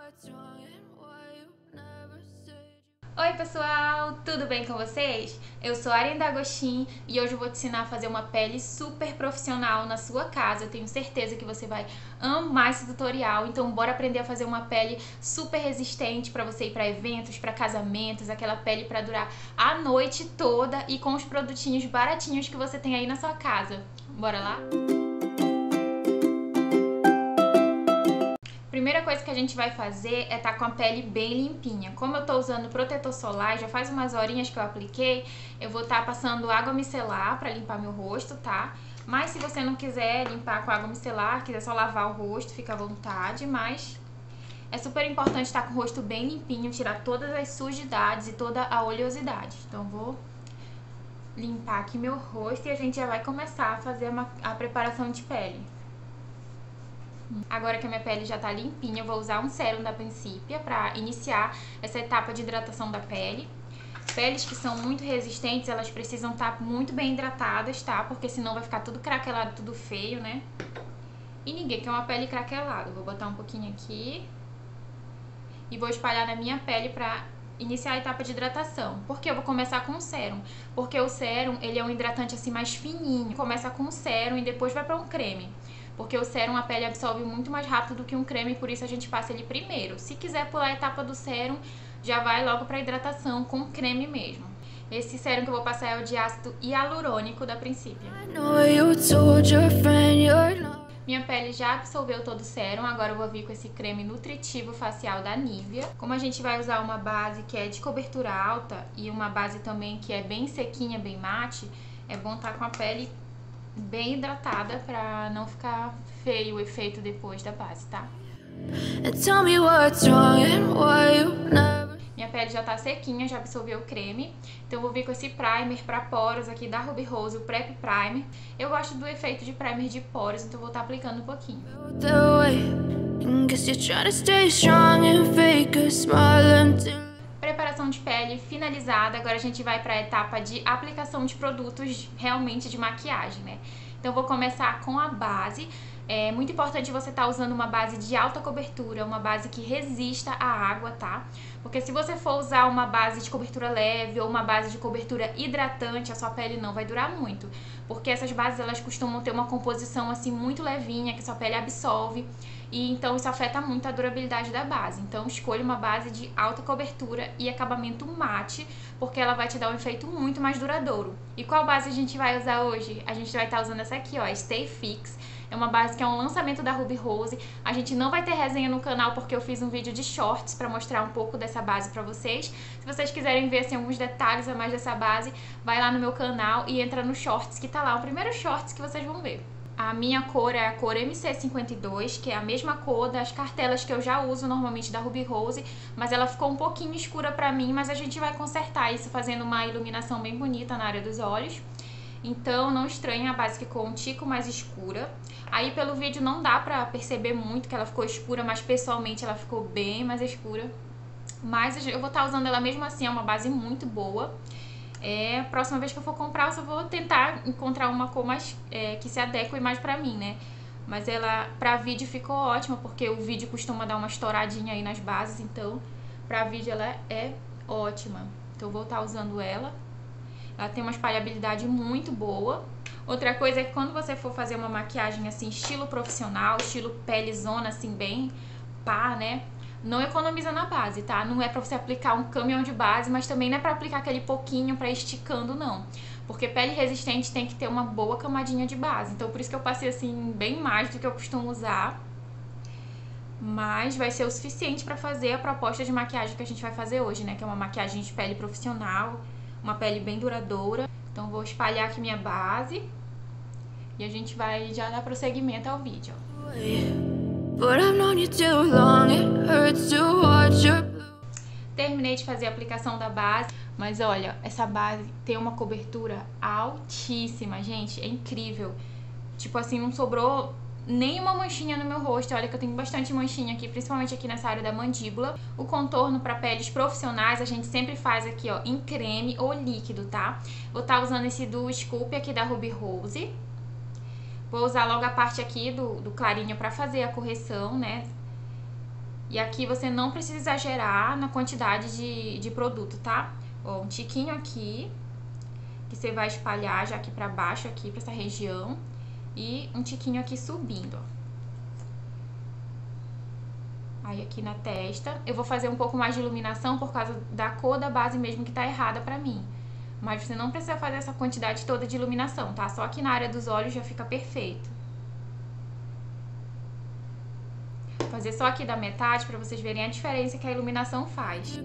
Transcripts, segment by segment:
Oi pessoal, tudo bem com vocês? Eu sou a Ariane D'Agostin e hoje eu vou te ensinar a fazer uma pele super profissional na sua casa. Eu tenho certeza que você vai amar esse tutorial, então bora aprender a fazer uma pele super resistente para você ir para eventos, para casamentos, aquela pele para durar a noite toda e com os produtinhos baratinhos que você tem aí na sua casa. Bora lá? Primeira coisa que a gente vai fazer é estar com a pele bem limpinha. Como eu tô usando protetor solar, já faz umas horinhas que eu apliquei, eu vou estar passando água micelar pra limpar meu rosto, tá? Mas se você não quiser limpar com água micelar, quiser só lavar o rosto, fica à vontade, mas é super importante estar com o rosto bem limpinho, tirar todas as sujidades e toda a oleosidade. Então vou limpar aqui meu rosto e a gente já vai começar a fazer a preparação de pele. Agora que a minha pele já tá limpinha, eu vou usar um sérum da Principia pra iniciar essa etapa de hidratação da pele. Peles que são muito resistentes, elas precisam estar muito bem hidratadas, tá? Porque senão vai ficar tudo craquelado, tudo feio, né? E ninguém quer uma pele craquelada. Vou botar um pouquinho aqui e vou espalhar na minha pele pra iniciar a etapa de hidratação. Por que eu vou começar com o sérum? Porque o sérum, ele é um hidratante assim mais fininho. Começa com o sérum e depois vai pra um creme. Porque o sérum a pele absorve muito mais rápido do que um creme, por isso a gente passa ele primeiro. Se quiser pular a etapa do sérum, já vai logo para hidratação com creme mesmo. Esse sérum que eu vou passar é o de ácido hialurônico da Principia. Minha pele já absorveu todo o sérum, agora eu vou vir com esse creme nutritivo facial da Nivea. Como a gente vai usar uma base que é de cobertura alta e uma base também que é bem sequinha, bem mate, é bom estar com a pele bem hidratada pra não ficar feio o efeito depois da base, tá? Minha pele já tá sequinha, já absorveu o creme. Então eu vou vir com esse primer pra poros aqui da Ruby Rose, o Prep Primer. Eu gosto do efeito de primer de poros, então eu vou estar aplicando um pouquinho. Preparação de pele finalizada, agora a gente vai para a etapa de aplicação de produtos realmente de maquiagem, né? Então eu vou começar com a base. É muito importante você estar usando uma base de alta cobertura, uma base que resista à água, tá? Porque se você for usar uma base de cobertura leve ou uma base de cobertura hidratante, a sua pele não vai durar muito. Porque essas bases, elas costumam ter uma composição assim muito levinha, que sua pele absorve. E então isso afeta muito a durabilidade da base. Então escolha uma base de alta cobertura e acabamento mate, porque ela vai te dar um efeito muito mais duradouro. E qual base a gente vai usar hoje? A gente vai estar usando essa aqui, ó, Stay Fix. É uma base que é um lançamento da Ruby Rose. A gente não vai ter resenha no canal porque eu fiz um vídeo de shorts pra mostrar um pouco dessa base pra vocês. Se vocês quiserem ver assim, alguns detalhes a mais dessa base, vai lá no meu canal e entra no shorts que tá lá, o primeiro shorts que vocês vão ver. A minha cor é a cor MC52, que é a mesma cor das cartelas que eu já uso normalmente da Ruby Rose, mas ela ficou um pouquinho escura pra mim, mas a gente vai consertar isso fazendo uma iluminação bem bonita na área dos olhos. Então não estranhe, a base ficou um tico mais escura. Aí pelo vídeo não dá pra perceber muito que ela ficou escura, mas pessoalmente ela ficou bem mais escura. Mas eu vou estar usando ela mesmo assim, é uma base muito boa. Próxima vez que eu for comprar, eu só vou tentar encontrar uma cor mais que se adeque mais pra mim, né? Mas ela, pra vídeo, ficou ótima, porque o vídeo costuma dar uma estouradinha aí nas bases, então pra vídeo ela é ótima. Então eu vou estar usando ela. Ela tem uma espalhabilidade muito boa. Outra coisa é que quando você for fazer uma maquiagem assim, estilo profissional, estilo pelezona, assim, bem pá, né? Não economiza na base, tá? Não é pra você aplicar um caminhão de base, mas também não é pra aplicar aquele pouquinho pra ir esticando, não. Porque pele resistente tem que ter uma boa camadinha de base. Então por isso que eu passei assim, bem mais do que eu costumo usar. Mas vai ser o suficiente pra fazer a proposta de maquiagem que a gente vai fazer hoje, né? Que é uma maquiagem de pele profissional, uma pele bem duradoura. Então vou espalhar aqui minha base e a gente vai já dar prosseguimento ao vídeo. Terminei de fazer a aplicação da base, mas olha, essa base tem uma cobertura altíssima, gente, é incrível. Tipo assim, não sobrou nenhuma manchinha no meu rosto. Olha que eu tenho bastante manchinha aqui, principalmente aqui nessa área da mandíbula. O contorno para peles profissionais a gente sempre faz aqui, ó, em creme ou líquido, tá? Vou estar usando esse do Scoop aqui da Ruby Rose. Vou usar logo a parte aqui do clarinho pra fazer a correção, né? E aqui você não precisa exagerar na quantidade de produto, tá? Ó, um tiquinho aqui, que você vai espalhar já aqui pra baixo, aqui pra essa região. E um tiquinho aqui subindo, ó. Aí aqui na testa. Eu vou fazer um pouco mais de iluminação por causa da cor da base mesmo que tá errada pra mim. Mas você não precisa fazer essa quantidade toda de iluminação, tá? Só aqui na área dos olhos já fica perfeito. Vou fazer só aqui da metade pra vocês verem a diferença que a iluminação faz.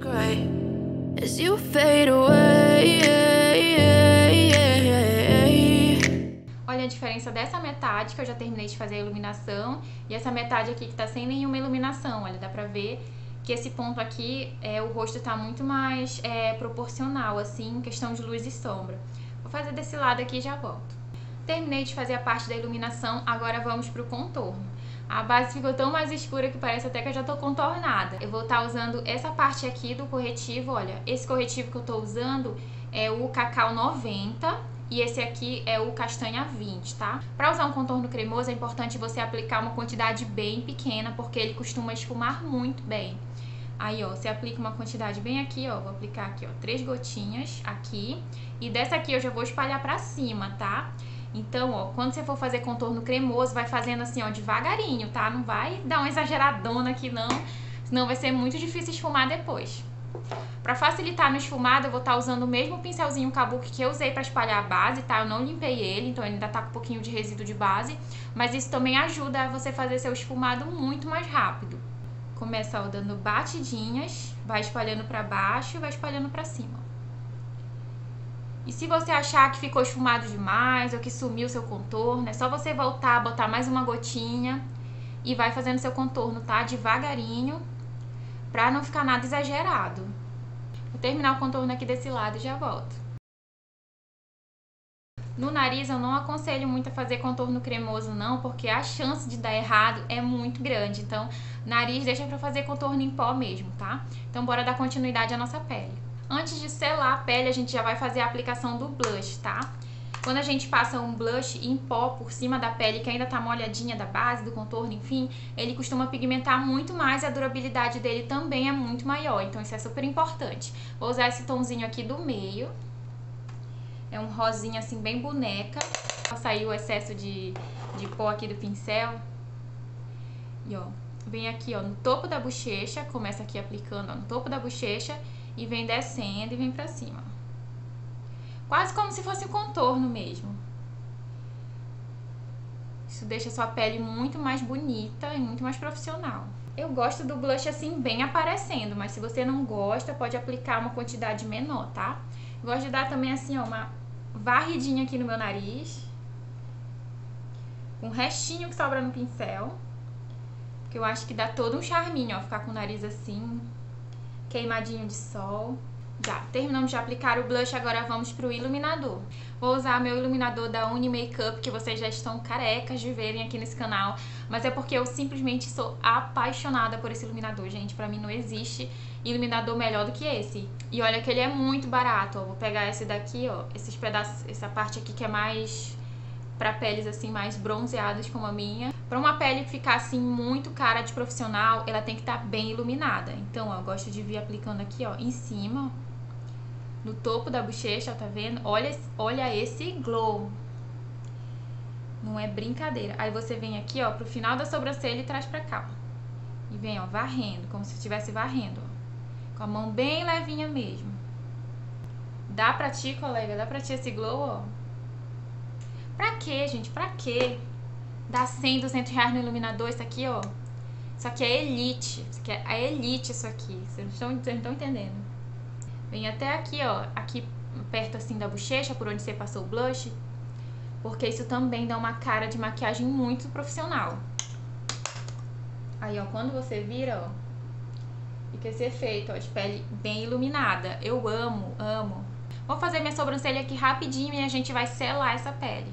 Olha a diferença dessa metade que eu já terminei de fazer a iluminação e essa metade aqui que tá sem nenhuma iluminação. Olha, dá pra ver que esse ponto aqui, o rosto tá muito mais proporcional, assim, em questão de luz e sombra. Vou fazer desse lado aqui e já volto. Terminei de fazer a parte da iluminação, agora vamos pro contorno. A base ficou tão mais escura que parece até que eu já tô contornada. Eu vou estar usando essa parte aqui do corretivo, olha. Esse corretivo que eu tô usando é o Cacau 90 e esse aqui é o Castanha 20, tá? Pra usar um contorno cremoso é importante você aplicar uma quantidade bem pequena, porque ele costuma esfumar muito bem. Aí, ó, você aplica uma quantidade bem aqui, ó. Vou aplicar aqui, ó, 3 gotinhas aqui. E dessa aqui eu já vou espalhar pra cima, tá? Então, ó, quando você for fazer contorno cremoso, vai fazendo assim, ó, devagarinho, tá? Não vai dar uma exageradona aqui, não. Senão vai ser muito difícil esfumar depois. Pra facilitar no esfumado, eu vou estar usando o mesmo pincelzinho Kabuki que eu usei pra espalhar a base, tá? Eu não limpei ele, então ele ainda tá com um pouquinho de resíduo de base. Mas isso também ajuda a você fazer seu esfumado muito mais rápido. Começa, ó, dando batidinhas, vai espalhando pra baixo e vai espalhando pra cima. E se você achar que ficou esfumado demais ou que sumiu o seu contorno, é só você voltar, botar mais uma gotinha e vai fazendo seu contorno, tá? Devagarinho, pra não ficar nada exagerado. Vou terminar o contorno aqui desse lado e já volto. No nariz eu não aconselho muito a fazer contorno cremoso não, porque a chance de dar errado é muito grande. Então, nariz deixa pra fazer contorno em pó mesmo, tá? Então, bora dar continuidade à nossa pele. Antes de selar a pele, a gente já vai fazer a aplicação do blush, tá? Quando a gente passa um blush em pó por cima da pele, que ainda tá molhadinha da base, do contorno, enfim, ele costuma pigmentar muito mais e a durabilidade dele também é muito maior. Então isso é super importante. Vou usar esse tomzinho aqui do meio. É um rosinha assim, bem boneca. Vou sair o excesso de pó aqui do pincel. E ó, vem aqui ó, no topo da bochecha, começa aqui aplicando ó, no topo da bochecha. E vem descendo e vem pra cima. Quase como se fosse um contorno mesmo. Isso deixa a sua pele muito mais bonita e muito mais profissional. Eu gosto do blush assim, bem aparecendo. Mas se você não gosta, pode aplicar uma quantidade menor, tá? Eu gosto de dar também assim, ó, uma varridinha aqui no meu nariz. Com um restinho que sobra no pincel. Porque eu acho que dá todo um charminho, ó, ficar com o nariz assim... queimadinho de sol. Já, terminamos de aplicar o blush, agora vamos pro iluminador. Vou usar meu iluminador da Uni Makeup, que vocês já estão carecas de verem aqui nesse canal. Mas é porque eu simplesmente sou apaixonada por esse iluminador, gente. Pra mim não existe iluminador melhor do que esse. E olha que ele é muito barato, ó. Vou pegar esse daqui, ó. Esses pedaços, essa parte aqui que é mais... pra peles assim mais bronzeadas como a minha. Pra uma pele ficar assim muito cara de profissional, ela tem que estar bem iluminada. Então, ó, eu gosto de vir aplicando aqui, ó, em cima, no topo da bochecha, ó, tá vendo? Olha esse glow. Não é brincadeira. Aí você vem aqui, ó, pro final da sobrancelha e traz pra cá, ó. E vem, ó, varrendo, como se estivesse varrendo, ó. Com a mão bem levinha mesmo. Dá pra ti, colega? Dá pra ti esse glow, ó? Pra quê, gente? Pra quê? Dá 100, 200 reais no iluminador, isso aqui, ó. Isso aqui é elite. Isso aqui é a elite, isso aqui. Vocês não estão entendendo. Vem até aqui, ó. Aqui perto, assim, da bochecha, por onde você passou o blush. Porque isso também dá uma cara de maquiagem muito profissional. Aí, ó, quando você vira, ó, fica esse efeito, ó, de pele bem iluminada. Eu amo, amo. Vou fazer minha sobrancelha aqui rapidinho e a gente vai selar essa pele.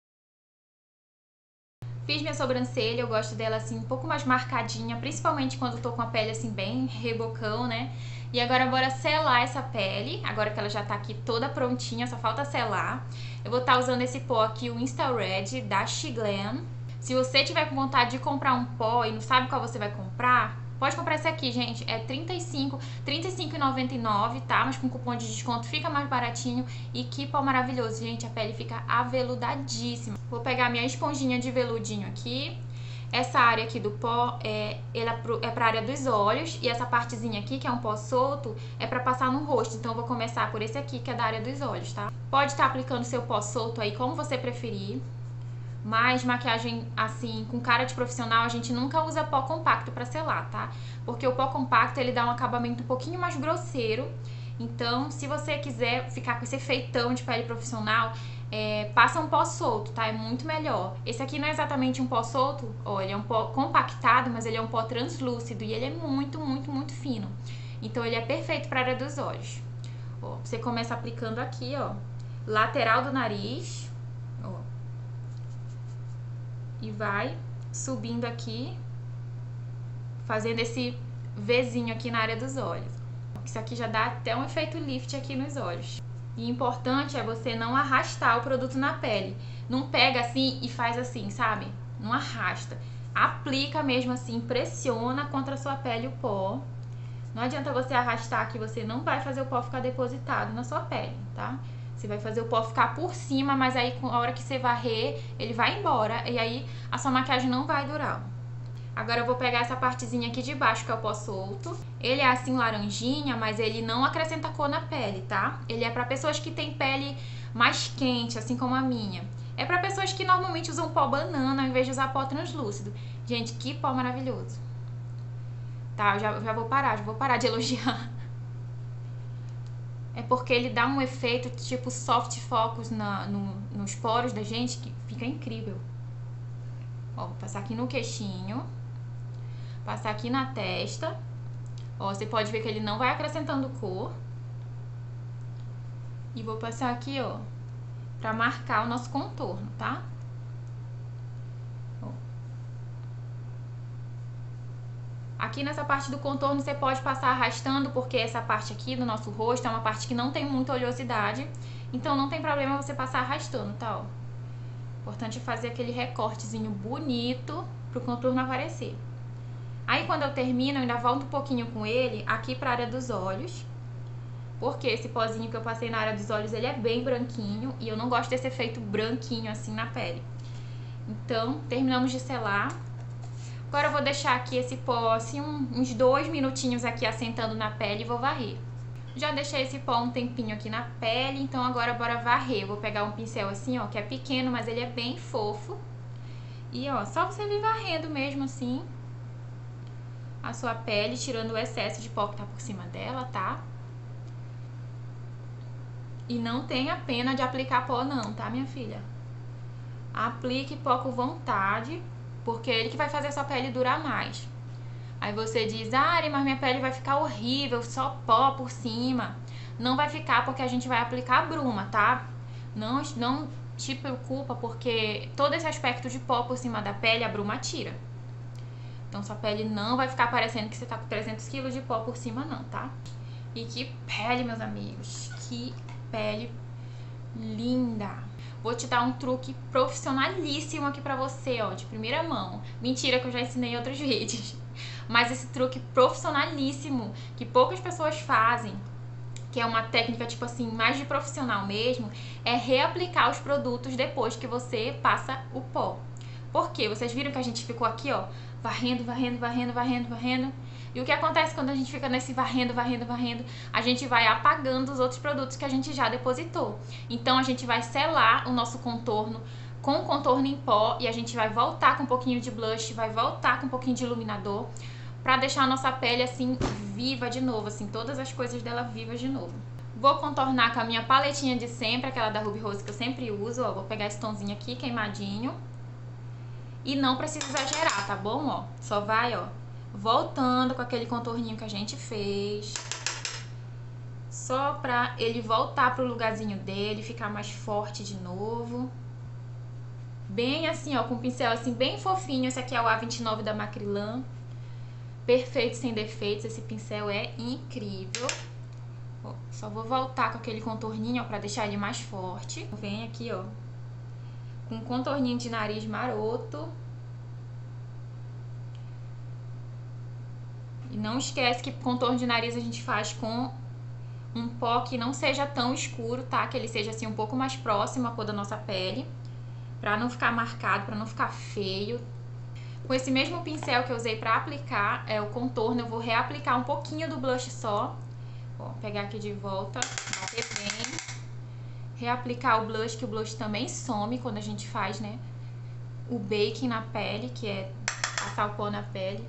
Fiz minha sobrancelha, eu gosto dela assim um pouco mais marcadinha, principalmente quando eu tô com a pele assim bem rebocão, né? E agora bora selar essa pele, agora que ela já tá aqui toda prontinha, só falta selar. Eu vou estar usando esse pó aqui, o Insta Red da Shiglam. Se você tiver com vontade de comprar um pó e não sabe qual você vai comprar, Pode comprar esse aqui, gente, é R$35,99, tá? Mas com cupom de desconto fica mais baratinho. E que pó maravilhoso, gente, a pele fica aveludadíssima. Vou pegar minha esponjinha de veludinho aqui. Essa área aqui do pó é pra área dos olhos. E essa partezinha aqui, que é um pó solto, é pra passar no rosto. Então eu vou começar por esse aqui, que é da área dos olhos, tá? Pode estar aplicando seu pó solto aí como você preferir. Mas maquiagem, assim, com cara de profissional, a gente nunca usa pó compacto pra selar, tá? Porque o pó compacto, ele dá um acabamento um pouquinho mais grosseiro. Então, se você quiser ficar com esse efeitão de pele profissional, passa um pó solto, tá? É muito melhor. Esse aqui não é exatamente um pó solto, ó, ele é um pó compactado, mas ele é um pó translúcido e ele é muito, muito, muito fino. Então, ele é perfeito pra área dos olhos. Ó, você começa aplicando aqui, ó, lateral do nariz, ó. E vai subindo aqui, fazendo esse Vzinho aqui na área dos olhos. Isso aqui já dá até um efeito lift aqui nos olhos. E importante é você não arrastar o produto na pele. Não pega assim e faz assim, sabe? Não arrasta. Aplica mesmo assim, pressiona contra a sua pele o pó. Não adianta você arrastar que você não vai fazer o pó ficar depositado na sua pele, tá? Você vai fazer o pó ficar por cima, mas aí a hora que você varrer, ele vai embora e aí a sua maquiagem não vai durar. Agora eu vou pegar essa partezinha aqui de baixo, que é o pó solto. Ele é assim laranjinha, mas ele não acrescenta cor na pele, tá? Ele é pra pessoas que têm pele mais quente, assim como a minha. É pra pessoas que normalmente usam pó banana ao invés de usar pó translúcido. Gente, que pó maravilhoso. Tá, eu já vou parar de elogiar. É porque ele dá um efeito tipo soft focus nos poros da gente que fica incrível. Ó, vou passar aqui no queixinho. Passar aqui na testa. Ó, você pode ver que ele não vai acrescentando cor. E vou passar aqui, ó, pra marcar o nosso contorno, tá? Ó. Aqui nessa parte do contorno você pode passar arrastando, porque essa parte aqui do nosso rosto é uma parte que não tem muita oleosidade. Então não tem problema você passar arrastando, tá? Ó. Importante é fazer aquele recortezinho bonito pro contorno aparecer. Aí quando eu termino, eu ainda volto um pouquinho com ele aqui pra área dos olhos. Porque esse pozinho que eu passei na área dos olhos, ele é bem branquinho. E eu não gosto desse efeito branquinho assim na pele. Então, terminamos de selar. Agora eu vou deixar aqui esse pó assim uns 2 minutinhos aqui assentando na pele e vou varrer. Já deixei esse pó um tempinho aqui na pele, então agora bora varrer. Eu vou pegar um pincel assim, ó, que é pequeno, mas ele é bem fofo. E ó, só você vir varrendo mesmo assim a sua pele, tirando o excesso de pó que tá por cima dela, tá? E não tenha pena de aplicar pó não, tá, minha filha? Aplique pó com vontade, porque é ele que vai fazer a sua pele durar mais. Aí você diz, Ari, mas minha pele vai ficar horrível, só pó por cima. Não vai ficar porque a gente vai aplicar bruma, tá? Não te preocupa, porque todo esse aspecto de pó por cima da pele, a bruma tira. Então sua pele não vai ficar parecendo que você tá com 300 kg de pó por cima não, tá? E que pele, meus amigos, que pele linda! Vou te dar um truque profissionalíssimo aqui pra você, ó, de primeira mão. Mentira que eu já ensinei em outros vídeos. Mas esse truque profissionalíssimo, que poucas pessoas fazem, que é uma técnica, tipo assim, mais de profissional mesmo, é reaplicar os produtos depois que você passa o pó. Por quê? Vocês viram que a gente ficou aqui, ó, varrendo, varrendo, varrendo, varrendo, varrendo. E o que acontece quando a gente fica nesse varrendo, varrendo, varrendo? A gente vai apagando os outros produtos que a gente já depositou. Então, a gente vai selar o nosso contorno com contorno em pó e a gente vai voltar com um pouquinho de blush, vai voltar com um pouquinho de iluminador pra deixar a nossa pele, assim, viva de novo, assim, todas as coisas dela vivas de novo. Vou contornar com a minha paletinha de sempre, aquela da Ruby Rose que eu sempre uso, ó. Vou pegar esse tomzinho aqui, queimadinho. E não precisa exagerar, tá bom, ó? Só vai, ó, voltando com aquele contorninho que a gente fez. Só pra ele voltar pro lugarzinho dele, ficar mais forte de novo. Bem assim, ó, com um pincel assim bem fofinho. Esse aqui é o A29 da Macrylan. Perfeito, sem defeitos. Esse pincel é incrível. Ó, só vou voltar com aquele contorninho, ó, pra deixar ele mais forte. Vem aqui, ó, com um contorninho de nariz maroto. E não esquece que contorno de nariz a gente faz com um pó que não seja tão escuro, tá? Que ele seja assim um pouco mais próximo à cor da nossa pele, pra não ficar marcado, pra não ficar feio. Com esse mesmo pincel que eu usei pra aplicar o contorno, eu vou reaplicar um pouquinho do blush só. Ó, pegar aqui de volta, bater bem. Reaplicar o blush, que o blush também some quando a gente faz, né, o baking na pele, que é passar o pó na pele.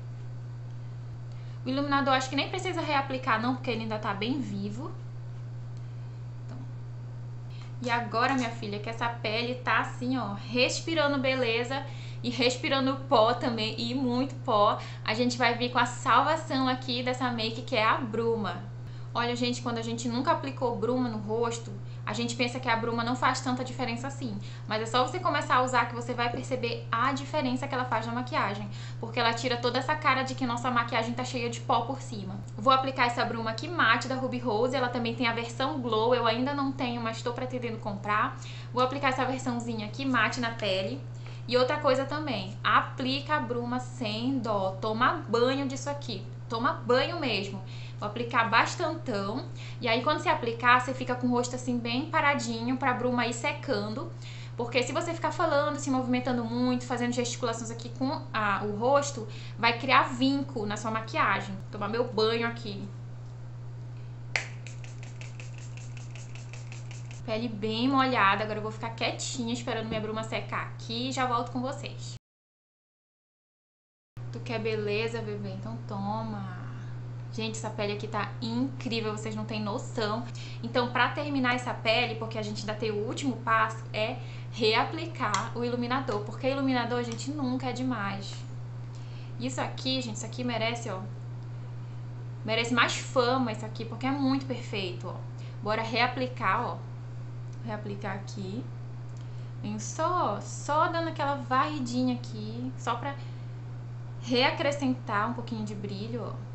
O iluminador acho que nem precisa reaplicar não, porque ele ainda tá bem vivo. Então. E agora, minha filha, que essa pele tá assim, ó, respirando beleza e respirando pó também, e muito pó, a gente vai vir com a salvação aqui dessa make, que é a bruma. Olha, gente, quando a gente nunca aplicou bruma no rosto, a gente pensa que a bruma não faz tanta diferença assim. Mas é só você começar a usar que você vai perceber a diferença que ela faz na maquiagem. Porque ela tira toda essa cara de que nossa maquiagem tá cheia de pó por cima. Vou aplicar essa bruma aqui mate da Ruby Rose. Ela também tem a versão Glow. Eu ainda não tenho, mas estou pretendendo comprar. Vou aplicar essa versãozinha aqui mate na pele. E outra coisa também, aplica a bruma sem dó. Toma banho disso aqui. Toma banho mesmo. Vou aplicar bastantão. E aí quando você aplicar, você fica com o rosto assim bem paradinho pra bruma ir secando. Porque se você ficar falando, se movimentando muito, fazendo gesticulações aqui com o rosto, vai criar vinco na sua maquiagem. Vou tomar meu banho aqui. Pele bem molhada. Agora eu vou ficar quietinha esperando minha bruma secar aqui e já volto com vocês. Tu quer beleza, bebê? Então toma! Gente, essa pele aqui tá incrível, vocês não têm noção. Então, pra terminar essa pele, porque a gente ainda tem o último passo, é reaplicar o iluminador. Porque iluminador, gente, nunca é demais. Isso aqui, gente, isso aqui merece, ó, merece mais fama isso aqui, porque é muito perfeito, ó. Bora reaplicar, ó. Reaplicar aqui. Venho só dando aquela varridinha aqui, só pra reacrescentar um pouquinho de brilho, ó.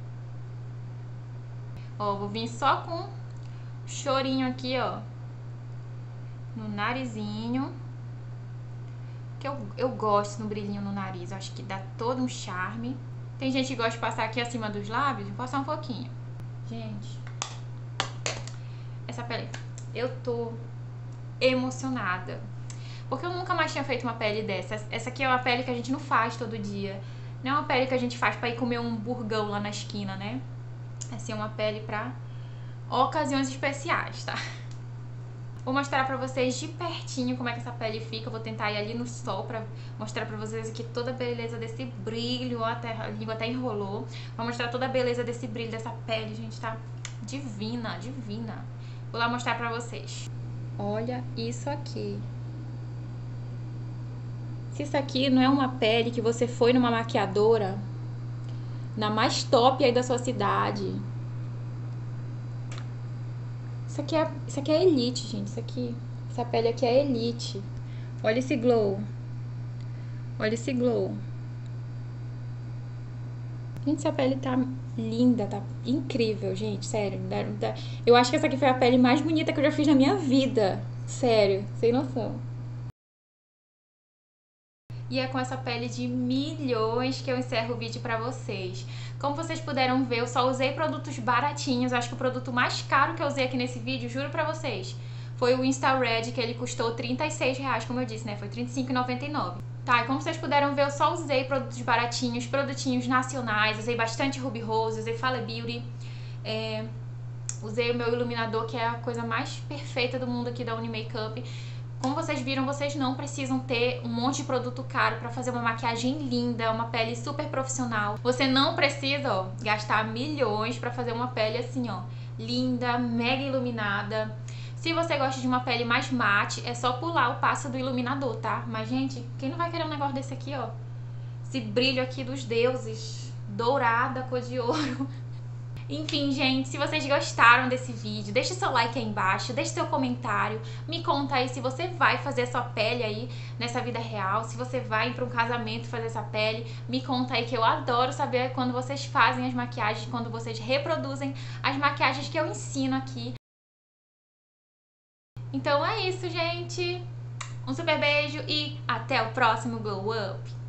Ó, vou vir só com chorinho aqui, ó, no narizinho. Que eu gosto no brilhinho no nariz, eu acho que dá todo um charme. Tem gente que gosta de passar aqui acima dos lábios, vou passar um pouquinho. Gente, essa pele, eu tô emocionada. Porque eu nunca mais tinha feito uma pele dessa. Essa aqui é uma pele que a gente não faz todo dia. Não é uma pele que a gente faz pra ir comer um burgão lá na esquina, né? Essa é uma pele pra ocasiões especiais, tá? Vou mostrar pra vocês de pertinho como é que essa pele fica. Eu vou tentar ir ali no sol pra mostrar pra vocês aqui toda a beleza desse brilho. Ó, a língua até enrolou. Vou mostrar toda a beleza desse brilho dessa pele, gente, tá divina, divina. Vou lá mostrar pra vocês. Olha isso aqui. Se isso aqui não é uma pele que você foi numa maquiadora, na mais top aí da sua cidade. Isso aqui é elite, gente. Essa pele aqui é elite. Olha esse glow. Olha esse glow. Gente, essa pele tá linda, tá incrível, gente. Sério. Eu acho que essa aqui foi a pele mais bonita que eu já fiz na minha vida. Sério, sem noção. E é com essa pele de milhões que eu encerro o vídeo pra vocês. Como vocês puderam ver, eu só usei produtos baratinhos. Acho que o produto mais caro que eu usei aqui nesse vídeo, juro pra vocês, foi o Insta Red, que ele custou R$36, como eu disse, né? Foi R$35,99. Tá, e como vocês puderam ver, eu só usei produtos baratinhos, produtinhos nacionais. Usei bastante Ruby Rose, usei Fala Beauty. Usei o meu iluminador, que é a coisa mais perfeita do mundo aqui da Unimakeup. Como vocês viram, vocês não precisam ter um monte de produto caro pra fazer uma maquiagem linda, uma pele super profissional. Você não precisa, ó, gastar milhões pra fazer uma pele assim, ó, linda, mega iluminada. Se você gosta de uma pele mais mate, é só pular o passo do iluminador, tá? Mas, gente, quem não vai querer um negócio desse aqui, ó? Esse brilho aqui dos deuses, dourada, cor de ouro. Enfim, gente, se vocês gostaram desse vídeo, deixe seu like aí embaixo, deixe seu comentário, me conta aí se você vai fazer sua pele aí nessa vida real, se você vai para um casamento fazer essa pele, me conta aí que eu adoro saber quando vocês fazem as maquiagens, quando vocês reproduzem as maquiagens que eu ensino aqui. Então é isso, gente. Um super beijo e até o próximo Glow Up!